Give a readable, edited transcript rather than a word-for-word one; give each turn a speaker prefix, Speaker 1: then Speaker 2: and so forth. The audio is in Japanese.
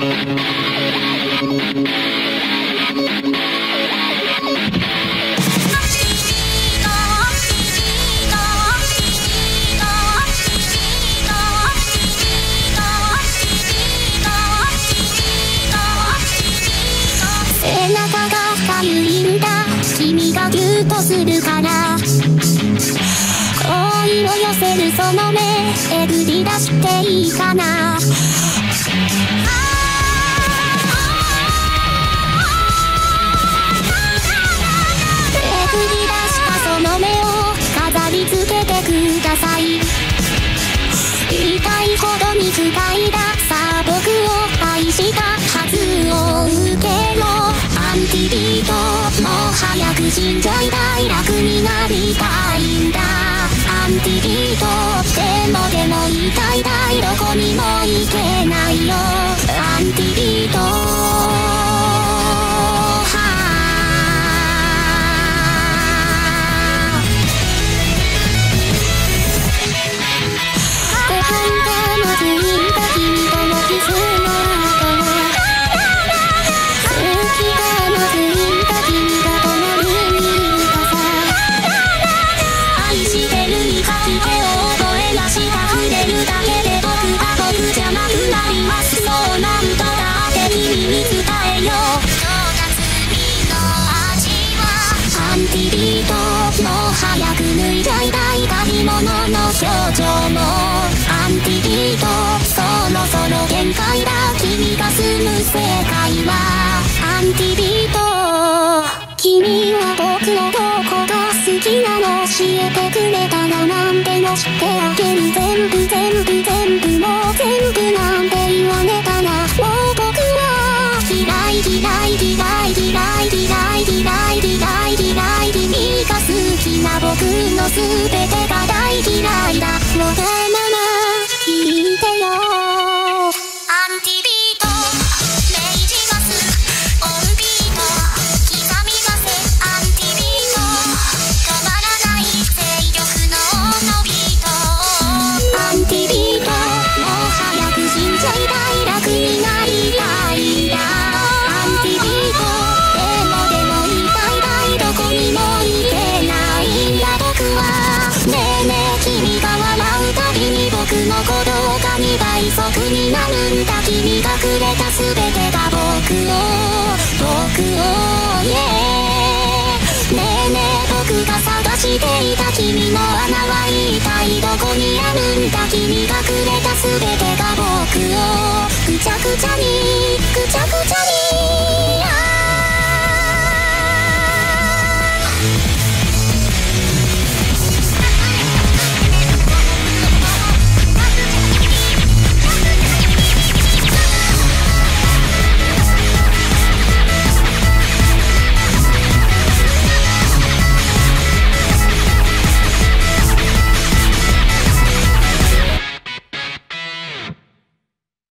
Speaker 1: 背中がかゆいんだ、君がギュッとするから恋を寄せるその目、えぐり出していいかな。えぐり出したその目を飾り付けてください。言いたいほどに不快だ、さあ僕を愛したはずを受けろ。アンティビート、もう早く死んじゃいたい、楽になりたいんだ。アンティビート、でも言いたいだい、どこにも行けないよ。アンティビート早く脱いじゃいたい借り物の表情も。アンティビート、そろそろ限界だ、君が住む世界は。アンティビート、君は僕のどこが好きなの、教えてくれたら何でもしてあげる。全部もう全部なんて言われたら、もう僕は嫌い君が好きな僕の全てが大嫌いだ。わがまま聞いてよ。アンティビート、命じます。オンビート、刻みませ。アンティビート、止まらない勢力ののビート。アンティビート、もう早く死んじゃいたい、楽になりたいんだ。アンティビート、でも言いたいだい、どこにも行けないんだ僕は。ねえねえ君が笑うたびに僕の鼓動が2倍速になるんだ。君がくれた全てが僕を、ねえねえ僕が探していた君の穴は一体どこにあるんだ。君がくれた全てが僕をぐちゃぐちゃに